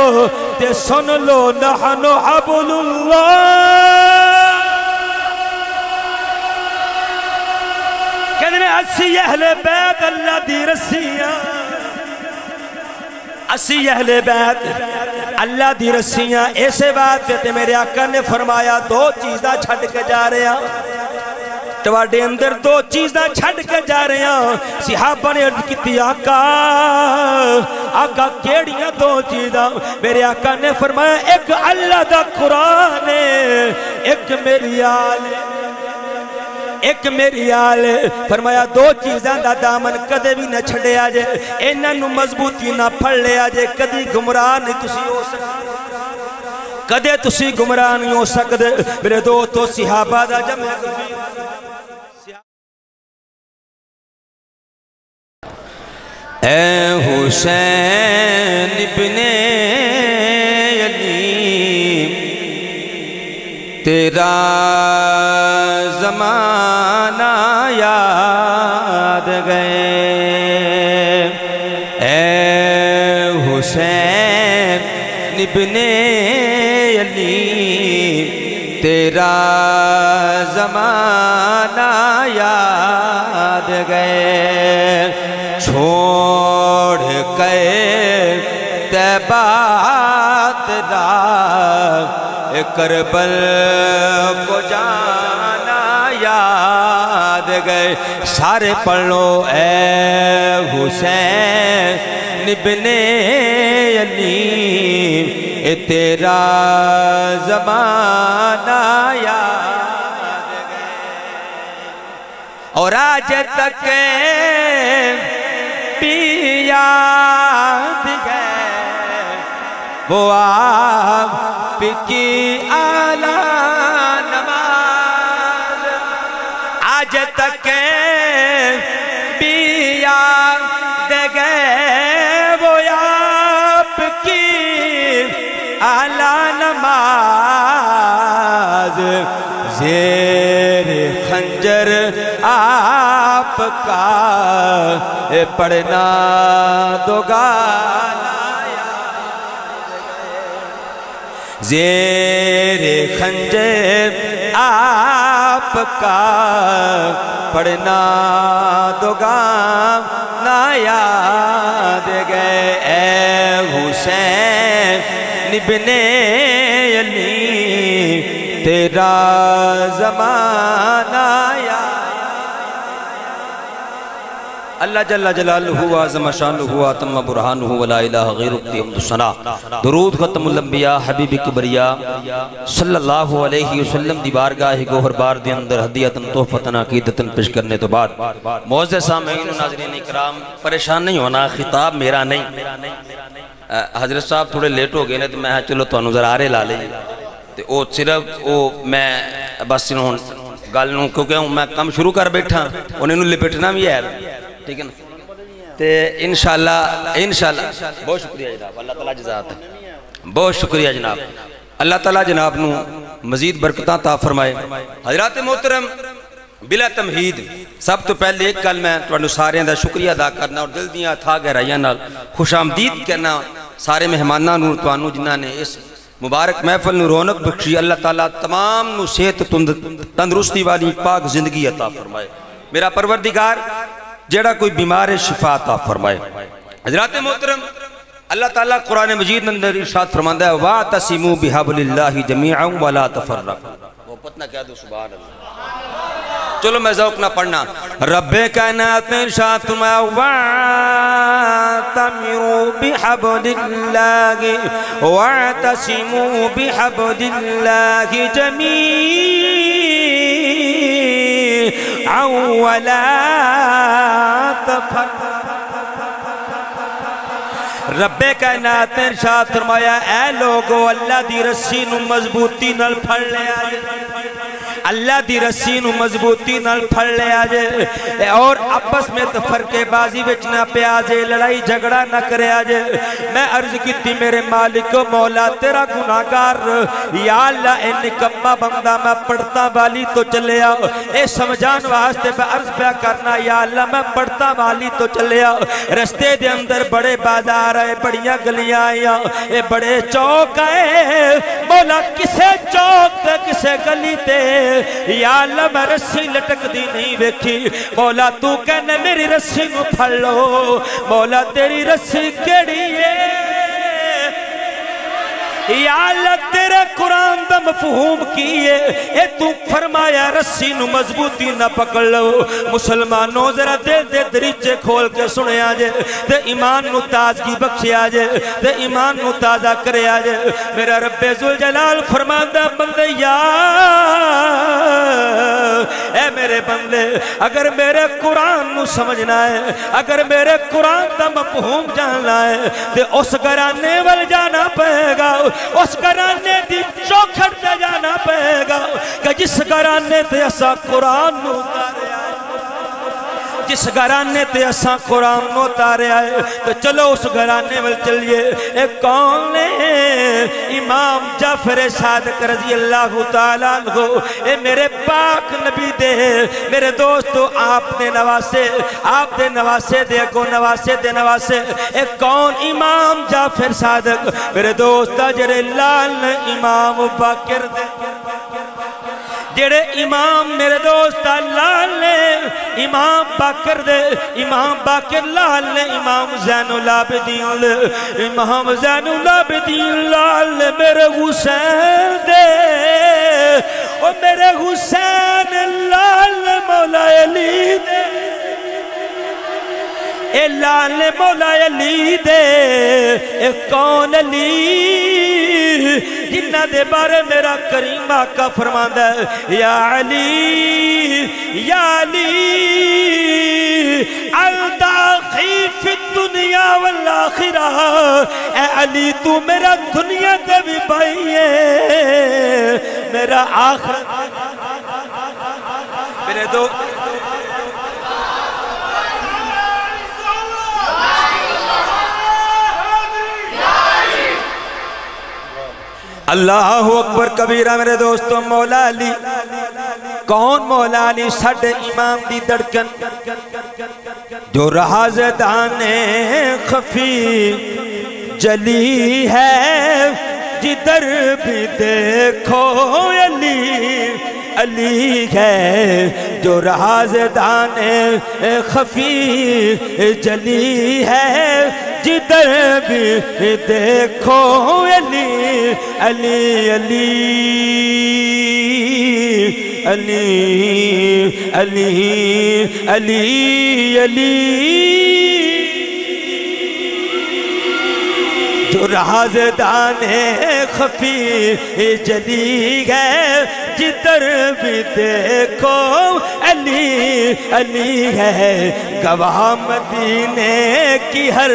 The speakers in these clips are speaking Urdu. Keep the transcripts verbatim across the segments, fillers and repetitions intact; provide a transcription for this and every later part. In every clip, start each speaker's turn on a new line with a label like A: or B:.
A: تے سن لو نحن حبل اللہ کہنے اسی اہل بیت اللہ دی رسیاں اسی اہل بیت اللہ دی رسیاں ایسے بات پہ تے میرے آقا نے فرمایا دو چیزاں چھڑ کے جا رہے ہیں تواڈے اندر دو چیزاں چھڑ کے جا رہے ہیں صحابہ نے عرض کی آقا آقا کیڑیاں دو چیزاں میرے آقا نے فرمایا ایک اللہ دا قرآن ہے ایک میری آل ایک میری آل فرمایا دو چیزاں دا دامن کدے بھی نہ چھڑے آجے انہاں نو مضبوطی نہ پھڑ لے آجے کدی گمراہ نہیں تسی ہو سکتے کدے تسی گمراہ نہیں ہو سکتے میرے دو تو صحابہ دا جمع
B: اے حسین ابن علی تیرا زمانہ یاد گئے اے حسین ابن علی تیرا زمانہ یاد گئے چھوڑ کے تیبات دا کربل کو جانا یاد گئے سارے پڑھ لو اے حسین ابن علی اے تیرا زمانہ یاد گئے اور آج تک یاد گئے وہ آپ کی اعلیٰ نماز آج تک بھی یاد گئے وہ آپ کی اعلیٰ نماز زیر خنجر آپ کا پڑھنا دو گانا زیر خنجر آپ کا پڑھنا دو گانا یاد گئے اے حسین ابن علی تیرا زمانہ یاد اللہ جل جلالہ عظم شانہ آتم برہانہ ولا الہ غیر حمد الثنا درود ختم الانبیاء حبیب کبریا صلی اللہ علیہ وسلم دی بارگاہ گوہر بار دے اندر ہدیتن تحفتن عقیدتن پیش کرنے تو بعد معزز سامعین و ناظرین اکرام پریشان نہیں ہونا خطاب میرا نہیں حضرت صاحب تھوڑے لیٹ ہو گئے نے تو میں چلو تو انہوں ذرا آرے لالے او صرف او میں بس انہوں گالنوں کیونکہ میں کم شروع کر بیٹھا انہیں انہوں لپٹنا بھی ہے ٹھیک ہے نا تے انشاءاللہ انشاءاللہ بہت شکریہ جناب اللہ تعالیٰ جزاتا ہے بہت شکریہ جناب اللہ تعالیٰ جناب نو مزید برکتاں تا فرمائے حضرات محترم بلا تمہید سب تو پہلے ایک کل میں تو سارے اندر شکریہ ادا کرنا اور دل دیاں تھا گہرائیاں نال خوش آمدید کرنا سارے مہمانہ نور توانو جنہاں نے اس مبارک محفل نو رونق بخشی اللہ تعالیٰ تمام نو صحت تندرستی والی پاک زندگی عطا فرمائے میرا پروردگار جڑا کوئی بیمار شفا عطا فرمائے حضرات محترم اللہ تعالیٰ قرآن مجید میں اندر ارشاد فرماندہ ہے وَاعْتَصِمُوا بِحَبْلِ اللَّهِ جَمِيعًا وَلَا تَفَرَّقُوا وہ پتنا کہہ دو سبحان اللہ چلو میں ذوق نہ پڑھنا رب کائنات نے ارشاد فرمایا وَاعْتَمِرُوا بِحَبْلِ اللَّهِ وَاعْتَصِمُوا بِحَبْلِ اللَّهِ جَمِيعًا وَلَا تَفَرَّقُوا رب کائنات نے ارشاد فرمایا اے لوگو اللہ دی رسی نو مضبوطی نال پھڑ لے آجے اللہ دی رسی نو مضبوطی نال پھڑ لے آجے اور
A: آپس میں تفرقے بازی وچ نہ پیا جے لڑائی جھگڑا نہ کریا جے میں عرض کیتی میرے مالک مولا تیرا گناہگار یا اللہ اے نکما بندہ میں پڑھتا والی تو چلیا اے سمجھان واسطے میں عرض پیا کرنا یا اللہ میں پڑھتا والی تو چلیا رستے دے اندر بڑے بازار آئے بڑیاں گلیاں آئیاں اے بڑے چوک آئے مولا کسے چوک تے کسے گلی تے یا اللہ میں رسی لٹک دی نہیں ویکھی مولا تو کہنے میری رسی کو پھڑ لو مولا تیری رسی کیڑی ہے یا اللہ تیرے قرآن دا مفہوم کیے اے تو فرمایا رسی نو مضبوطی نہ پکڑ لو مسلمانوں ذرا دل دے دریچے کھول کے سنے آجے تے ایمان نو تازگی بخشی آجے تے ایمان نو تازہ کرے آجے میرا رب ذوالجلال فرماندہ بندے یا اے میرے بندے اگر میرے قرآن نو سمجھنا ہے اگر میرے قرآن دا مفہوم جاننا ہے تے اس گھرانے وال جانا پہے گا اس گھرانے دی چوکھٹ تے جانا پہے گا کہ جس گھرانے تے ایسا قرآن نو تارے آئے جس گھرانے تے ایسا قرآن نو تارے آئے تو چلو اس گھرانے وال چلیے اے کون ہے امام جعفر صادق رضی اللہ تعالیٰ عنہ اے میرے پاک نبی دے میرے دوستو آپ نے نواسے آپ دے نواسے دے کو نواسے دے نواسے اے کون امام جعفر صادق میرے دوستا جڑے لال امام باقر دے جڑے امام میرے دوست لال نے امام باقر دے امام باقر لال نے امام زین العابدین امام زین العابدین لال نے میرے حسین دے اور میرے حسین لال مولا علی دے اے لال مولا علی دے اے کون علی جنہ دے بارے میرا کریم آقا فرماندہ ہے یا علی یا علی الداخی فی الدنیا والآخرہ اے علی تو میرا دنیا دے بھی بھائی ہے میرا آخر میرے دو اللہ اکبر کبیرہ میرے دوستو مولا علی کون مولا علی ساڑھے امام دی دڑکن جو رازدان خفی جلی ہے جدر بھی دیکھو علی علی ہے جو رازدان خفی جلی ہے جدر بھی دیکھو علی علی علی علی علی علی علی جو رازدان خفی جلی ہے جدر بھی دیکھو علی علی ہے گواہ مدینے کی ہر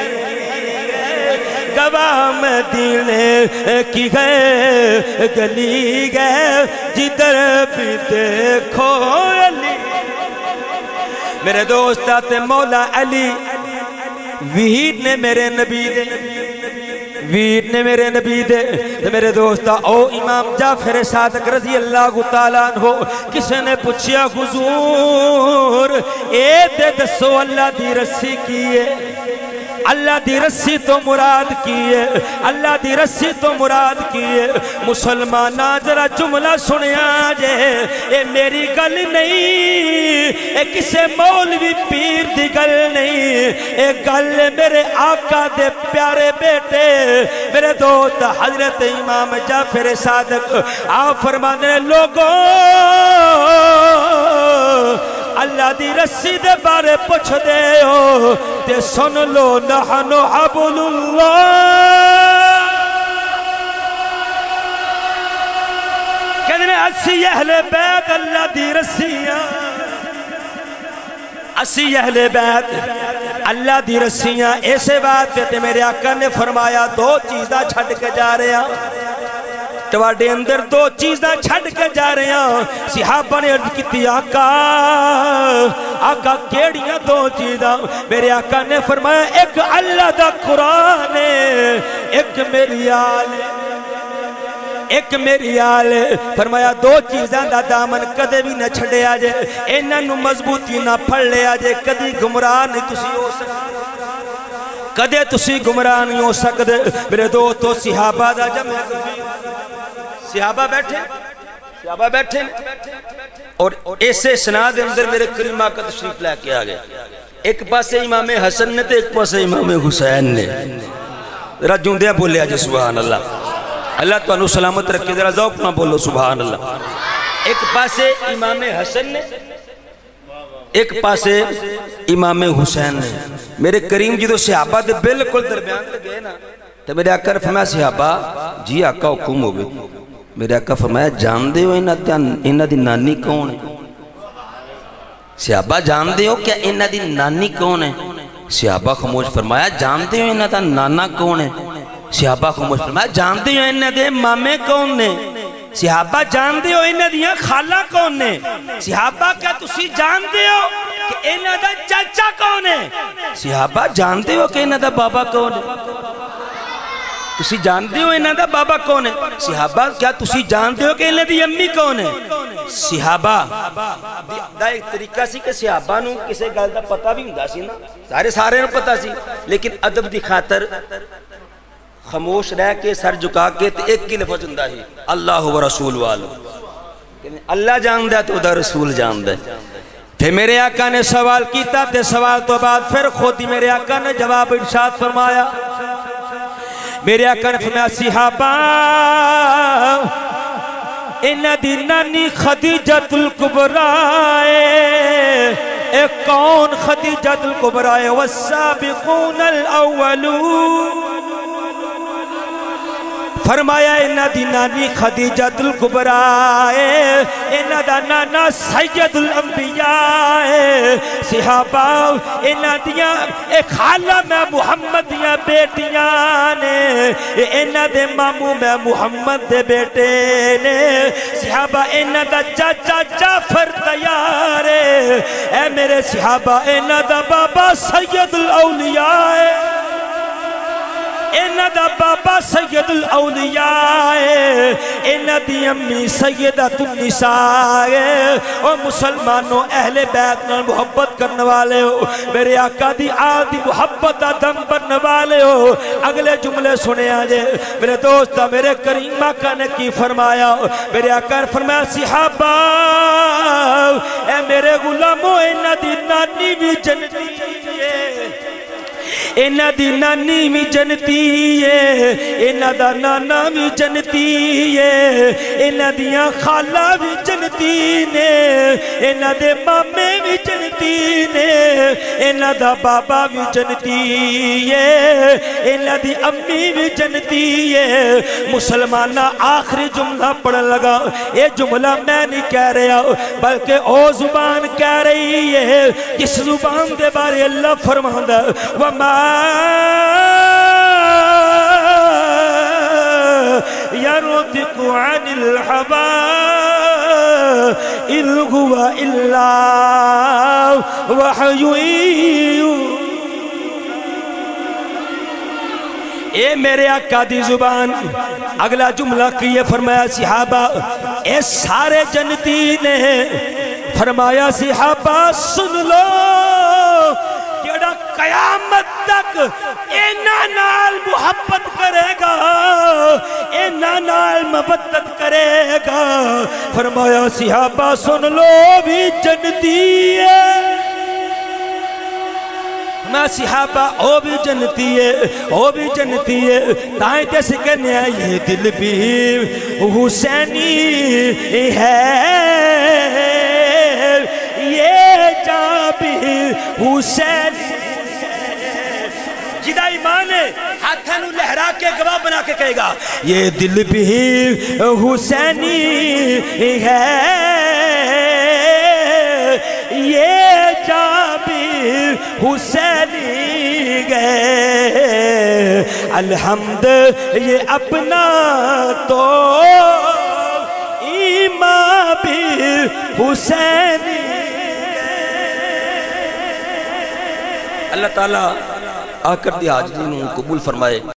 A: گواہ مدینے کی ہے گلی ہے جدر بھی دیکھو علی میرے دوست آتے مولا علی وحید نے میرے نبی دے ویر نے میرے نبی دے میرے دوستا او امام جعفر صادق رضی اللہ تعالیٰ عنہ کسے نے پوچھیا حضور اے دے دسو اللہ دی رسی کیے اللہ دی رسی تو مراد کیے اللہ دی رسی تو مراد کیے مسلمان ذرا جملہ سنیا جے اے میری گل نہیں اے کسے مولوی پیر دی گل نہیں اے گل میرے آقا دے پیارے بیٹے میرے دوست حضرت امام جعفر صادق آپ فرمانے لوگوں اللہ دی رسی دے بارے پوچھ دے ہو تے سن لو نحنو حبل اللہ کہنے اسی اہل بیت اللہ دی رسیاں اسی اہل بیت اللہ دی رسیاں ایسے بات تے میرے آقا نے فرمایا دو چیزاں چھڑ کے جا رہے ہیں تواڈے اندر دو چیزاں چھڑ کے جا رہے ہیں. صحابہ نے عرض کی آقا آقا کیڑیاں دو چیزاں؟ میرے آقا نے فرمایا ایک اللہ دا قرآن ہے، ایک میری آل ہے، ایک میری آل ہے. فرمایا دو چیزاں دا دامن کدے بھی نہ چھڑے آجے، انہاں نو مضبوطی نہ پھڑ لے آجے، کدی گمراہ نہیں تسی ہو سکتے، کدے تسی گمراہ نہیں ہو سکتے. میرے دوستو صحابہ دا جمع صحابہ بیٹھے صحابہ بیٹھے اور ایسے سناد اندر میرے کریم آقا تشریف لے کے آگئے. ایک پاسے امام حسن نے تو ایک پاسے امام حسین نے. ذرا جوندیا بولے آجے سبحان اللہ. اللہ تو انہوں سلامت رکھے، ذرا ذوق نہ بولو سبحان اللہ. ایک پاسے امام حسن نے، ایک پاسے امام حسین نے. میرے کریم جی تو صحابہ دے بالکل درمیان دے گئے نا، تو میرے آقا نے فرمایا صحابہ جی آقا حکم ہو گئے. میرے آقا فرمایا جان دے ہو انہاں دی نانی کون ہے؟ صحابہ جان دے ہو کیا انہاں دی نانی کون ہے؟ صحابہ خاموش. فرمایا جان دے ہو انہاں دا نانا کون ہے؟ صحابہ خاموش. فرمایا جان دے ہو انہاں دے مامے کون نے؟ صحابہ جان دے ہو انہاں دیاں خالہ کون نے؟ صحابہ کیا تسی جان دے ہو کہ انہاں دا چاچا کون ہے؟ صحابہ جان دے ہو کہ انہاں دا بابا کون ہے؟ تسی جان دے ہو انہاں دا بابا کون ہے؟ صحابہ کیا تسی جان دے ہو کہ انہاں دی امی کون ہے؟ صحابہ دا ایک طریقہ سی کہ صحابہ نو کسے گل دا پتہ بھی ہوندا سی نا، سارے سارے نو پتہ سی، لیکن ادب دی خاطر خاموش رہ کے سر جھکا کے ایک کی لفظ ہوندا ہے اللہ و رسول والو. اللہ جاندہ تو دا رسول جاندہ. پھر میرے آقا نے سوال کیتا تے سوال تو بعد پھر خود ہی میرے آقا نے جواب ارشاد فرمایا. میرے آقا نے فرمایا صحابہ انہاں دی نانی خدیجۃ الکبریٰ اے کون خدیجۃ الکبریٰ والسابقون الاولون. فرمایا انہاں دی نانی خدیجۃ الکبریٰ انہاں دا نانا سید الانبیاء. صحابہ انہاں دیاں اے خالہ میں محمد دیاں بیٹیاں نے، انہاں دے ماموں میں محمد دے بیٹے نے. صحابہ انہاں دا چاچا جعفر تیار ہے، اے میرے صحابہ انہاں دا بابا سید الاولیاء ہے، انہاں دا بابا سید الاولیاء ہے، انہاں دی امی سیدۃ النساء ہے. او مسلمانوں اہل بیت نال محبت کرنے والے ہو، میرے آقا دی آل دی محبت دا دم بننے والے ہو. اگلے جملے سنے آجے میرے دوستا، میرے کریم آقا نے کی فرمایا؟ میرے آقا نے فرمایا صحابہ اے میرے غلاموں انہاں دی نانی بھی جنتی ہے، انہاں دی نانی بھی جنتی ہے، انہاں دا نانا بھی جنتی ہے، انہاں دیاں خالہ بھی جنتی نے، انہاں دے مامے بھی جنتی نے، انہاں دا بابا بھی جنتی ہے، انہاں دی امی بھی جنتی ہے. مسلمانہ آخری جملہ پڑھن لگا. یہ جملہ میں نہیں کہہ رہا بلکہ او زبان کہہ رہی ہے جس زبان دے بارے اللہ فرماندہ وَمَا يَرْتِقُ عَنِ الْحَوَىٰ إِنْ هُوَ إِلَّا وَحْيٌ يُوحَىٰ. اے میرے آقا دی زبان اگلا جملہ کیے فرمایا صحابہ اے سارے جنتی نے. فرمایا صحابہ سن لو جڑا قیامت تک انہاں نال محبت کرے گا، انہاں نال مودت کرے گا. فرمایا صحابہ سن لو بھی جنتی ہے. میں صحابہ او بھی جنتی ہے، او بھی جنتی ہے. تائیں تے سکنے یہ دل بھی حسینی ہے، یہ جان بھی حسینی ہے. جدہ ایمان ہے ہاتھیں نو لہرا کے گواہ بنا کے کہے گا یہ دل بھی حسینی ہے، یہ جان بھی حسینی گئے. الحمد یہ اپنا تو امام بھی حسینی
B: اللہ تعالیٰ آ کر دی حاضرین قبول فرمائے.